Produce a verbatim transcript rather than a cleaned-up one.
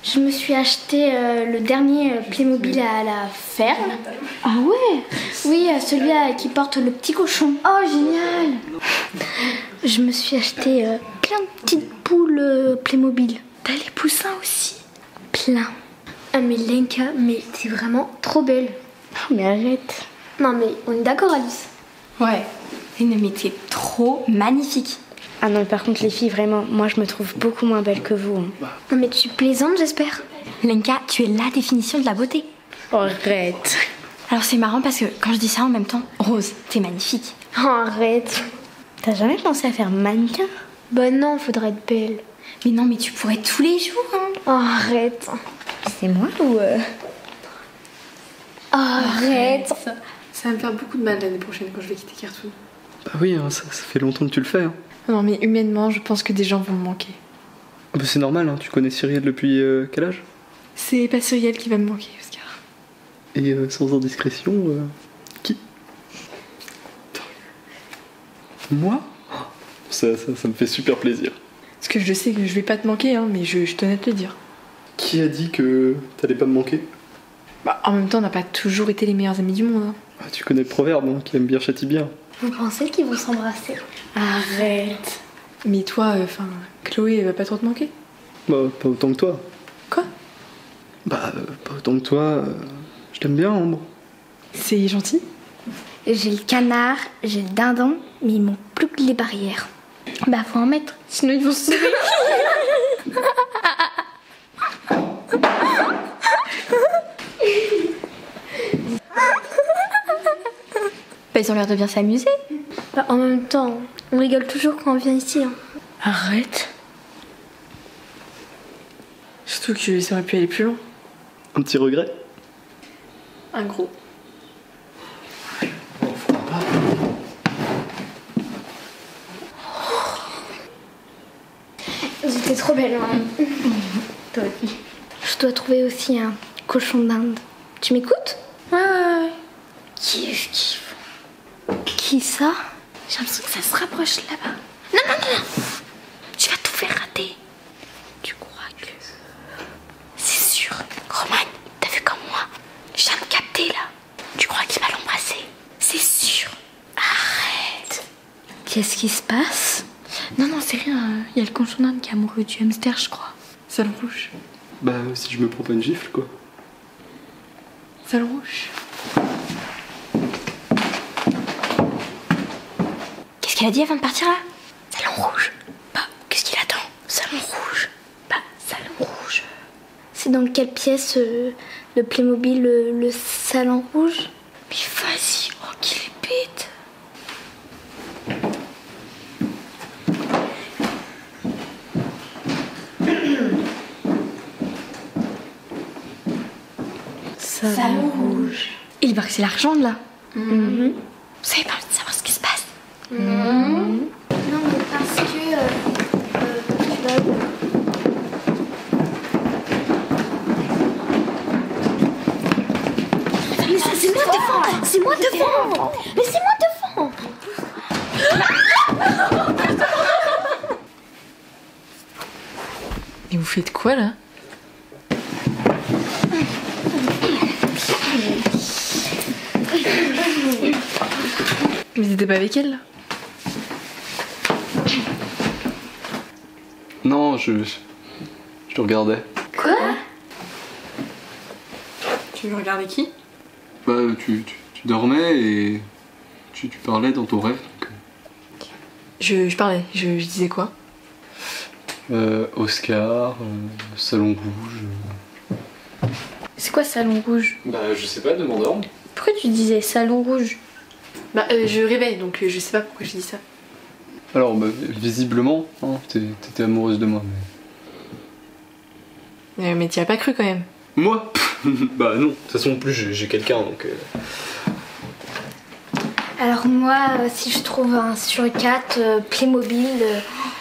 Je me suis acheté euh, le dernier Playmobil à la ferme. Ah ouais? Oui, euh, celui euh, qui porte le petit cochon. Oh génial! Je me suis acheté euh, plein de petites poules euh, Playmobil. T'as les poussins aussi? Plein. Ah mais Lenka, mais t'es vraiment trop belle. Oh mais arrête. Non mais on est d'accord Alice? Ouais. Non mais t'es trop magnifique. Ah non, par contre les filles, vraiment, moi je me trouve beaucoup moins belle que vous. Hein. Non mais tu plaisantes j'espère? Lenka, tu es la définition de la beauté. Oh, arrête. Alors c'est marrant parce que quand je dis ça en même temps, Rose, t'es magnifique. Oh arrête. T'as jamais pensé à faire mannequin? Bah non, faudrait être belle. Mais non, mais tu pourrais tous les jours. Hein. Oh arrête. C'est moi ou... Euh... Oh, arrête. Ça, ça va me faire beaucoup de mal l'année prochaine quand je vais quitter Cartoon. Bah oui, hein, ça, ça fait longtemps que tu le fais. Hein. Non mais humainement, je pense que des gens vont me manquer. Ah bah c'est normal, hein, tu connais Cyrielle depuis euh, quel âge? C'est pas Cyrielle qui va me manquer, Oscar. Et euh, sans indiscrétion, euh, qui? Moi? ça, ça, ça me fait super plaisir. Parce que je sais que je vais pas te manquer, hein, mais je, je tenais à te le dire. Qui a dit que t'allais pas me manquer? Bah en même temps, on n'a pas toujours été les meilleurs amis du monde. Hein. Ah, tu connais le proverbe, hein, qui aime bien châtie bien. Vous pensez qu'ils vont s'embrasser? Arrête. Mais toi, enfin, euh, Chloé, elle va pas trop te manquer? Bah pas autant que toi. Quoi? Bah euh, pas autant que toi, euh, je t'aime bien Ambre. C'est gentil. J'ai le canard, j'ai le dindon, mais ils m'ont plus que les barrières. Bah faut en mettre, sinon ils vont se sauver. Bah ils ont l'air de bien s'amuser. Bah en même temps, on rigole toujours quand on vient ici. Hein. Arrête. Surtout que ça aurait pu aller plus loin. Un petit regret? Un gros. J'étais trop belle. Hein. Toi aussi. Je dois trouver aussi un cochon d'Inde. Tu m'écoutes? Ouais, ouais, ouais. Kiff, kiff. Qui ça? J'ai l'impression que ça se rapproche là-bas. Non, non, non, non. Tu vas tout faire rater. Tu crois que... C'est sûr. Romane, t'as vu comme moi? Je viens de capter là. Tu crois qu'il va l'embrasser? C'est sûr. Arrête. Qu'est-ce qui se passe? Non, non, c'est rien. Il y a le cochon d'Inde qui est amoureux du hamster, je crois. Salon rouge. Bah si je me prends pas une gifle quoi. Salon rouge. Qu'est-ce qu'elle a dit avant de partir là? Salon rouge. Bah, qu'est-ce qu'il attend? Salon rouge. Bah, salon rouge. C'est dans quelle pièce euh, le Playmobil, le, le salon rouge? Mais vas-y, oh qu'il est bête. Salon, salon rouge. Il paraît que c'est l'argent là. Mm-hmm. Vous savez pas envie de savoir ce qui se passe? Mm-hmm. Non mais parce que euh, euh, tu vas... Mais ça, c'est moi devant. C'est moi devant. Mais c'est moi devant. Et vous faites quoi là? Mais t'étais pas avec elle là? Non, je... Je te regardais. Quoi? Tu veux regarder qui? Bah tu, tu, tu dormais et tu, tu parlais dans ton rêve. Donc... Je, je parlais, je, je disais quoi? Euh, Oscar, euh, Salon Rouge. Euh... C'est quoi salon rouge? Bah je sais pas, demande Ambre. Pourquoi tu disais salon rouge? Bah euh, je rêvais donc euh, je sais pas pourquoi je dis ça. Alors bah, visiblement, hein, t'étais amoureuse de moi. Mais, Euh, mais t'y as pas cru quand même. moi bah non, de toute façon en plus j'ai quelqu'un donc... Euh... Alors moi, euh, si je trouve un sur quatre euh, Playmobil, euh,